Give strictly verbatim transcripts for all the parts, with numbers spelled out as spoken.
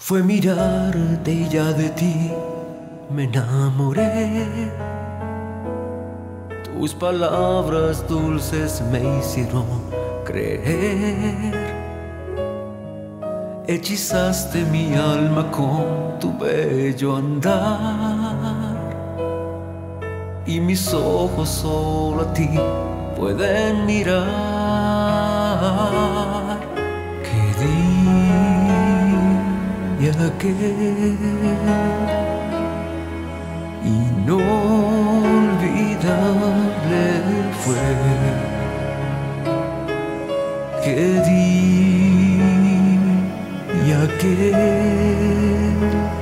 Fue mirarte y ya de ti me enamoré. Tus palabras dulces me hicieron creer. Hechizaste mi alma con tu bello andar, y mis ojos solo a ti pueden mirar. Qué día aquel inolvidable fue. Qué día aquel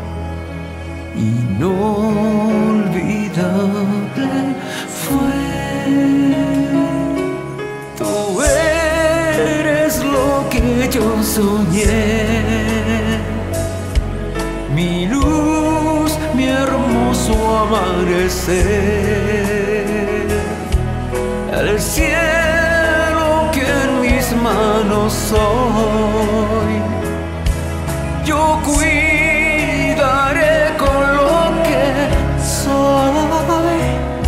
inolvidable fue. Tú eres lo que yo soñé, mi luz, mi hermoso amanecer, el cielo que en mis manos hoy yo cuidaré con lo que soy.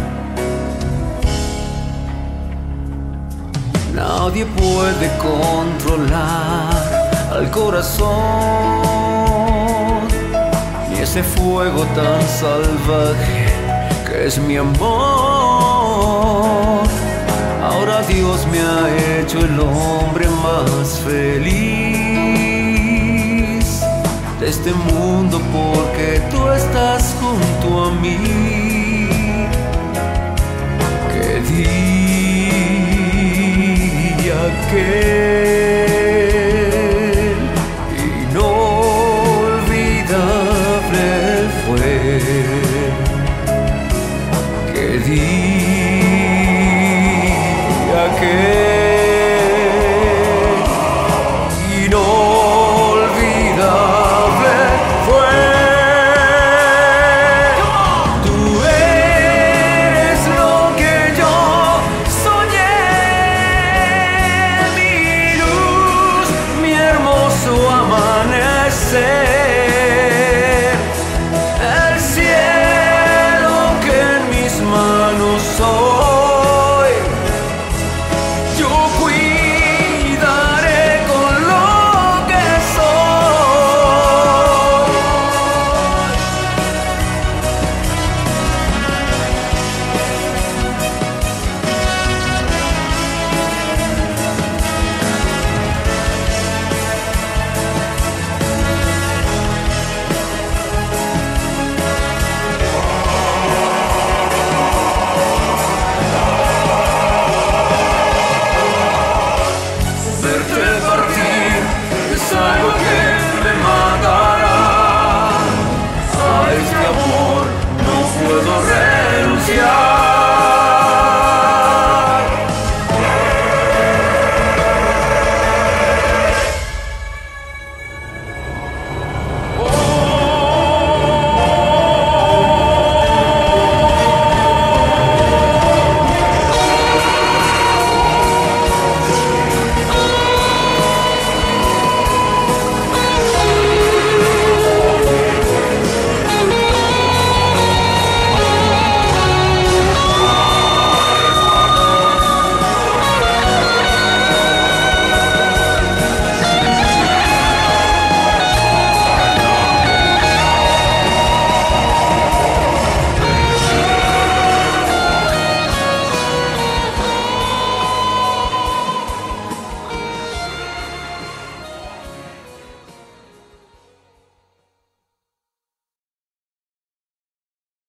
Nadie puede controlar al corazón, ni ese fuego tan salvaje que es mi amor. Ahora Dios me ha hecho el hombre más feliz de este mundo, porque tú estás junto a mí. Qué día aquel